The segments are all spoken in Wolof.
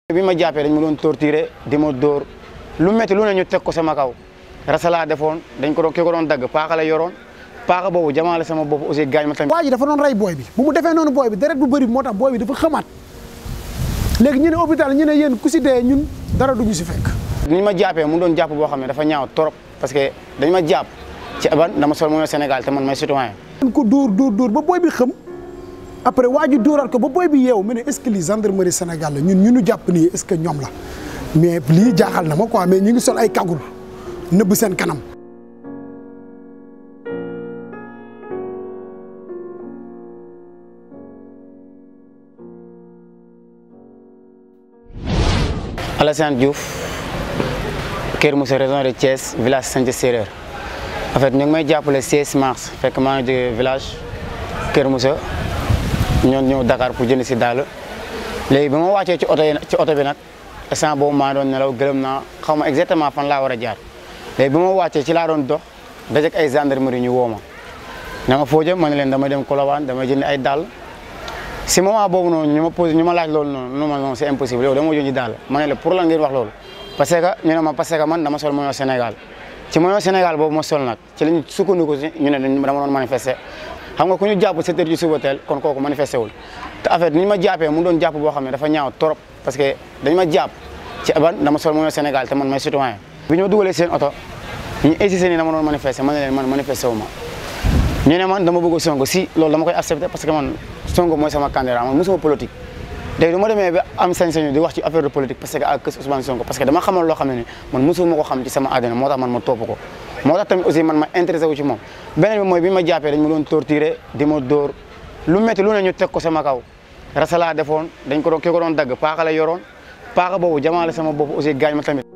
bi ma jàppee dañ ma doon torturer di ma dóor lu métti lu ne ñu teg ko sama kaw rasa laa defoon dañ ko doon ki ko doon dagg paaka la yoroon paaka boobu jamaale sama bopp aussi gaañ ma tamit. waa ji dafa doon rey booy bi bu mu defee noonu booy bi deret bu bëri moo tax booy bi dafa xamaat léegi ñu ne hôpital ñu ne yéen ku si dee ñun dara duñu si fekk. ni ma jàppee mu doon jàpp boo xam ne dafa ñaaw trop parce que dañ ma jàpp ci ban dama sol mooy Sénégal te man may citoyen. dañ ko dóor ba booy bi xam après waa ji dóoraat ko ba booy bi yeewu mu ne est-ce que lii gendarmerie Sénégal la ñun ñu jàpp nii est-ce que ñoom la mais lii jaaxal na ma quoi mais ñu ngi sol ay kagul nëbb seen kanam. Alassane Diouf Kër Moussa région de Thiès village Santhie Sérère en fait ñu ngi may jàppale 16 mars fekk maa ngi jógee village Kër Moussa ñoo ñëw Dakar pour jënd si daal léegi bi ma wàccee ci oto bi nag instant boobu maa doon nelaw gërëm naa xaw ma exactement fan laa war a jaar léegi bi ma wàccee ci laa doon dox dajeek ay gendarmerie ñu woo ma na nga foo jëm ma ne leen damay dem Colobane damay jënd ay dàll si moment boobu noonu ñu ma laaj loolu noonu non c'est impossible yow dama jëndi daal ma ne la pour la ngeen wax loolu parce que ñu ne ma parce que man dama sol maillot Sénégal ci maillot Sénégal boobu ma sol nag ci lañ sukkandiku si ñu ne dama doon manifester xam nga ku ñu jàpp 7 heures ci suba teel kon kooku manifesté wul te en fait ni ñu ma jàppee mu doon jàpp boo xam ne dafa ñaaw trop parce que dañ ma jàpp ci ban dama sol maillot Sénégal te man may citoyen bi ñu ma dugalee seen oto ñu insisté ni dama doon manifester ma ne leen man manifesté wu ma ñu ne man dama bëgg Sonko si loolu dama koy accepté parce que man Sonko mooy sama candidat man mosuma politique léegi du ma demee ba am sañ-sañu di wax ci affaire de politique parce que ak kës Ousmane Sonko parce que dama xamal loo xam ne ni man mosuma ko xam ci sama àddina moo tax man ma topp ko moo tax tamit aussi man ma intéressé wu ci moom beneen bi mooy bi ma jàppee dañ ma doon torturer di ma dóor lu métti lu ne ñu teg ko sama kaw rasa laa defoon dañ ko doon ki ko doon dagg paaka la yoroon paaka boobu jamaale sama bopp aussi gaañ ma tamit.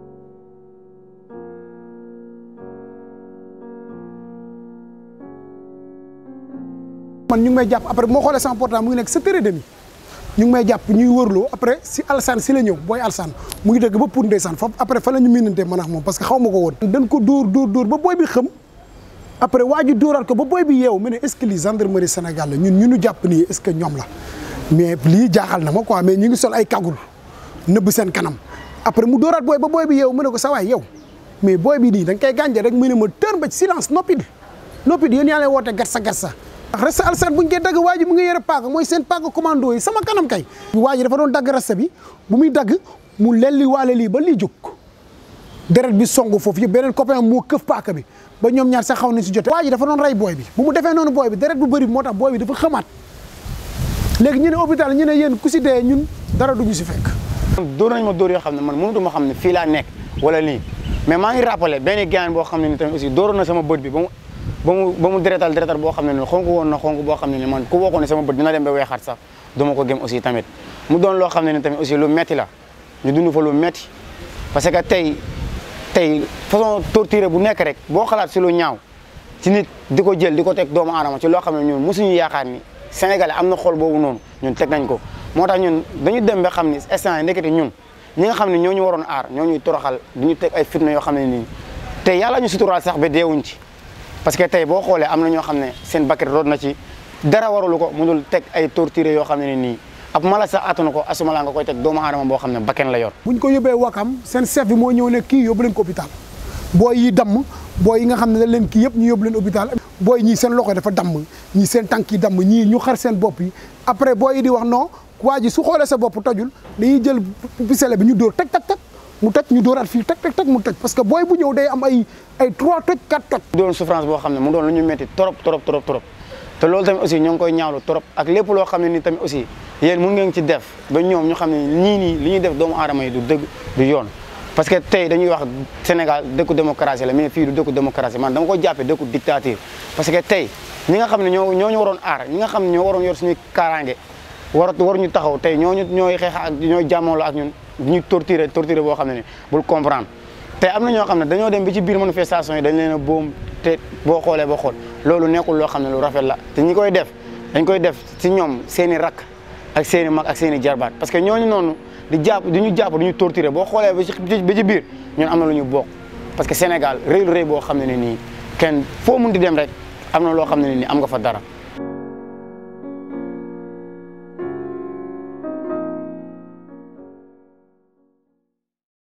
man ñu ngi may jàpp après moo xoolee sama portable mu ngi nekk 7h30 ñu ngi may jàpp ñuy wërloo après si Alsane si la ñëw booy Alsane mu ngi dëgg ba pour ndeysaan foofu après fa la ñu miinante man ak moom parce que xaw ma ko woon. dañ ko dóor ba booy bi xam après waa ji dóoraat ko ba booy bi yeewu mu ne est-ce que lii gendarmerie Sénégal la ñun ñu jàpp nii est-ce que ñoom la mais lii jaaxal na ma quoi mais ñu ngi sol ay kagul nëbb seen kanam après mu dóoraat booy ba booy bi yeewu mu ne ko sa waay yow mais booy bi nii da nga koy gàncax rek mu ne ma tër ba silence noppi yéen yaa lay woote gatsa rasta Alsane bu ñu koy dagg waa ji mu ngi yore paaka mooy seen paaka commando yi sama kanam kay waa ji dafa doon dagg rasta bi bu muy dagg mu lelli waale lii ba lii jóg deret bi songu foofu yëpp beneen copain moo këf paaka bi ba ñoom ñaar sax xaw nañ si jote waa ji dafa doon rey booy bi bu mu defee noonu booy bi deret bu bëri moo tax booy bi dafa xamaat léegi ñu ne hôpital ñu ne yéen ku si dee ñun dara duñu si fekk. dóor nañ ma dóor yoo xam ne man mënutuma xam ne fii laa nekk wala lii mais maa ngi rappelé benn gaañ boo xam ne ni tamit aussi dóoroon na sama bët bi ba mu deretal boo xam ne ni xonk woon na xonk boo xam ne ni man ku waxoon ne sama bët dina dem ba weexaat sax duma ko gëm aussi tamit mu doon loo xam ne ni tamit aussi lu metti la ñu dund fa lu metti parce que tey façon torture bu nekk rek boo xalaat si lu ñaaw ci nit di ko jël di ko teg doomu aadama ci loo xam ne ñun mosuñu yaakaar ni Sénégalais am na xol boobu noonu ñun teg nañ ko moo tax ñun dañu dem ba xam ni instant yi nekkati ñun ñi nga xam ne ñoo ñu waroon aar ñoo ñuy toroxal di ñu teg ay fitna yoo xam ne nii te yàlla ñu suturaal sax ba deewuñ ci parce que tey boo xoolee am na ñoo xam ne seen bakket root na ci dara warulu ko mu dul teg ay torture yoo xam ne nii ab mala sax attanu ko asuma la nga koy teg doomu aadama boo xam ne bakken la yor. buñ ko yóbbee Wakam seen chef bi moo ñëw ne kii yóbbu leen ko hôpital booy yi damm booy yi nga xam ne dañ leen kii yëpp ñu yóbbu leen hôpital booy ñii seen loxo dafa damm ñii seen tànk yi damm ñii ñu xar seen bopp yi après booy yi di wax non waa ji su xoolee sa bopp tojul dañuy jël pisele bi ñu dóor teg mu toj ñu dóoraat fii teg mu toj parce que booy bu ñëw day am ay 3 toj 4 toj. doon souffrance boo xam ne mu doon lu ñu métti trop te loolu tamit aussi ñoo ngi koy ñaawlu trop ak lépp loo xam ne ni tamit aussi yéen mun ngeen ci def ba ñoom ñu xam ne ñii nii li ñuy def doomu aadama yi du dëgg du yoon. parce que tey dañuy wax Sénégal dëkku démocratie la mais fii du dëkku démocratie man dama ko jàppee dëkku dictature parce que tey ñi nga xam ne ñoo ñu waroon aar ñi nga xam ne ñoo waroon yor suñuy kaaraange waruñu taxaw tey ñooy xeex ak ñooy jàmmooloo ak ñun ñu torturer boo xam ne ni bul comprendre te am na ñoo xam ne dañoo dem bi ci biir manifestation yi dañ leen a boom te boo xoolee ba xool loolu nekkul loo xam ne lu rafet la te ñi koy def dañ koy def ci ñoom seen i rakk ak seen i mag ak seen i jarbaat parce que ñooñu noonu di ñu torturer boo xoolee ba ci biir ñun am na lu ñu bokk parce que Sénégal rëy rëy boo xam ne nii kenn foo mun di dem rek am na loo xam ne nii am nga fa dara